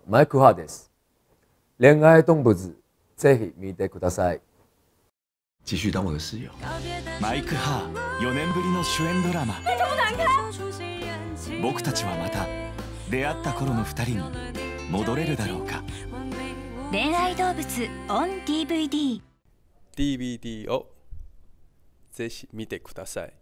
マイクハです。恋愛動物ぜひ見てください。 继续当我的室友。 マイクハー4年ぶりの主演ドラマ。僕たちはまた出会った頃の2人に戻れるだろうか。 恋愛動物 on DVD。 DVD をぜひ見てください。